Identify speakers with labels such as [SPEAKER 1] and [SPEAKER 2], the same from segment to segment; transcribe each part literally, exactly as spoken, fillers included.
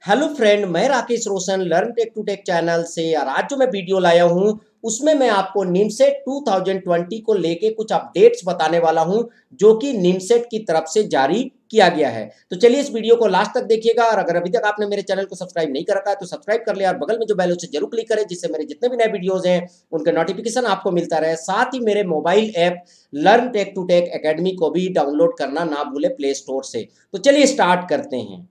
[SPEAKER 1] Hello friend, मैं Rakesh Roshan learn tech to tech channel से। और आज जो मैं वीडियो लाया हूं उसमें मैं आपको निमसेट दो हज़ार बीस को लेके कुछ अपडेट्स बताने वाला हूं जो कि निमसेट की तरफ से जारी किया गया है। तो चलिए इस वीडियो को लास्ट तक देखिएगा। और अगर अभी तक आपने मेरे चैनल को सब्सक्राइब नहीं कर रखा है तो सब्सक्राइब कर ले और बगल में जो बेल है उसे जरूर क्लिक करें, जिससे मेरे जितने भी नए वीडियोज हैं उनके नोटिफिकेशन आपको मिलता रहे। साथ ही मेरे mobile app learn tech to tech academy को भी डाउनलोड करना ना भूले प्ले स्टोर से। तो चलिए स्टार्ट करते हैं।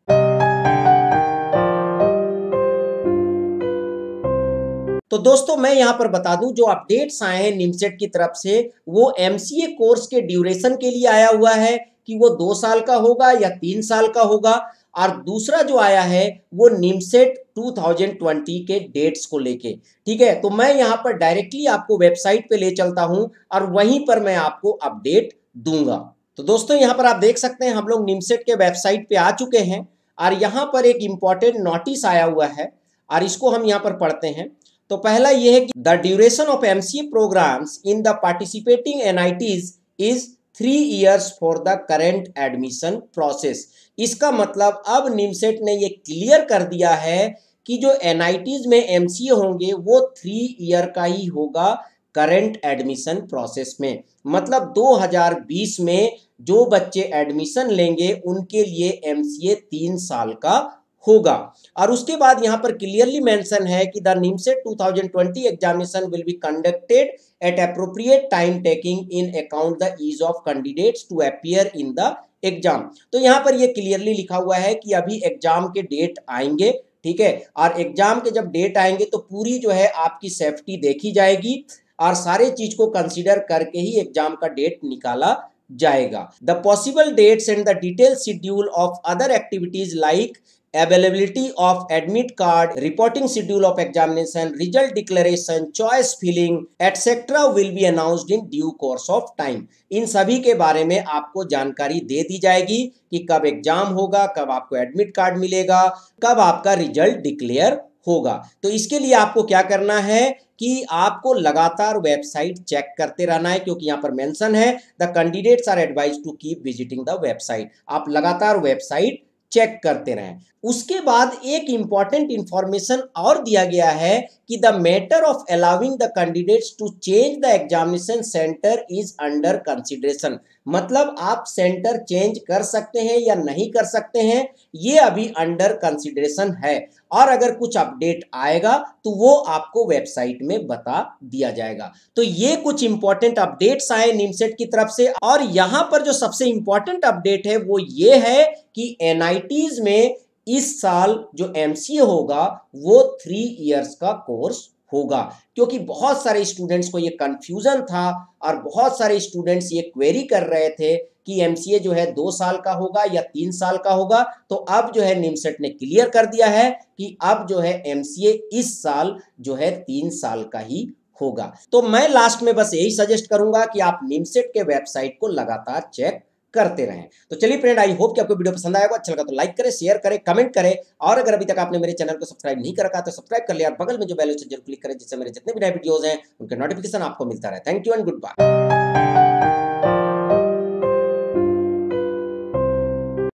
[SPEAKER 1] तो दोस्तों मैं यहां पर बता दूं जो अपडेट्स आए हैं निमसेट की तरफ से वो एमसीए कोर्स के ड्यूरेशन के लिए आया हुआ है कि वो दो साल का होगा या तीन साल का होगा। और दूसरा जो आया है वो निमसेट दो हज़ार बीस के डेट्स को लेके। ठीक है, तो मैं यहां पर डायरेक्टली आपको वेबसाइट पे ले चलता हूं और वहीं पर मैं आपको अपडेट दूंगा। तो दोस्तों यहां पर आप देख सकते हैं हम लोग निमसेट के वेबसाइट पे आ चुके हैं और यहां पर एक इंपॉर्टेंट नोटिस आया हुआ है और इसको हम यहां पर पढ़ते हैं। तो पहला ये है कि the duration of MCA programs in the participating NITs is three years for the current admission process. इसका मतलब अब निमसेट ने ये क्लियर कर दिया है कि जो एनआईटीज में एमसीए होंगे वो थ्री ईयर का ही होगा करेंट एडमिशन प्रोसेस में। मतलब दो हज़ार बीस में जो बच्चे एडमिशन लेंगे उनके लिए एमसीए तीन साल का होगा। और उसके बाद यहां पर क्लियरली मेंशन है कि द निमसेट दो हज़ार बीस examination will be conducted at appropriate time taking in account the ease of candidates to appear in the exam. तो यहां पर ये क्लियरली लिखा हुआ है कि अभी एग्जाम के डेट आएंगे। ठीक है, और एग्जाम के जब डेट आएंगे तो पूरी जो है आपकी सेफ्टी देखी जाएगी और सारे चीज को कंसिडर करके ही एग्जाम का डेट निकाला जाएगा। The possible dates and the detail schedule of other activities like availability of admit card, reporting schedule of examination, result declaration, choice filling, et cetera will be announced in due course of time। इन सभी के बारे में आपको जानकारी दे दी जाएगी कि कब एग्जाम होगा, कब आपको एडमिट कार्ड मिलेगा, कब आपका रिजल्ट डिक्लेयर होगा। तो इसके लिए आपको क्या करना है कि आपको लगातार वेबसाइट चेक करते रहना है, क्योंकि यहाँ पर मेंशन है the candidates are advised to keep visiting the website. आप लगातार वेबसाइट चेक करते रहें। उसके बाद एक इंपॉर्टेंट इंफॉर्मेशन और दिया गया है कि the matter of allowing the candidates to change the examination centre is under consideration. मतलब आप सेंटर चेंज कर सकते हैं या नहीं कर सकते हैं, ये अभी अंडर कंसिडरेशन है। और अगर कुछ अपडेट आएगा तो वो आपको वेबसाइट में बता दिया जाएगा। तो ये कुछ इंपॉर्टेंट अपडेट्स आए निमसेट की तरफ से। और यहां पर जो सबसे इंपॉर्टेंट अपडेट है वो ये है कि एनआईटीज में इस साल जो एमसीए होगा वो थ्री इयर्स का कोर्स होगा। क्योंकि बहुत सारे स्टूडेंट्स को ये कंफ्यूजन था और बहुत सारे स्टूडेंट्स ये क्वेरी कर रहे थे कि एमसीए जो है दो साल का होगा या तीन साल का होगा। तो अब जो है निमसेट ने क्लियर कर दिया है कि अब जो है एमसीए इस साल जो है तीन साल का ही होगा। तो मैं लास्ट में बस यही सजेस्ट करूंगा कि आप निमसेट के वेबसाइट को लगातार चेक करते रहें। तो चलिए फ्रेंड, आई होप कि आपको वीडियो पसंद आएगा। अच्छा लगा तो लाइक करें, शेयर करें, कमेंट करें। और अगर अभी तक आपने मेरे चैनल को सब्सक्राइब नहीं कर रखा तो सब्सक्राइब कर लिया और बगल में जो बेल है उसे जरूर क्लिक करें, जिससे मेरे जितने भी नए वीडियोस हैं उनके नोटिफिकेशन आपको मिलता रहे। Thank you and good bye.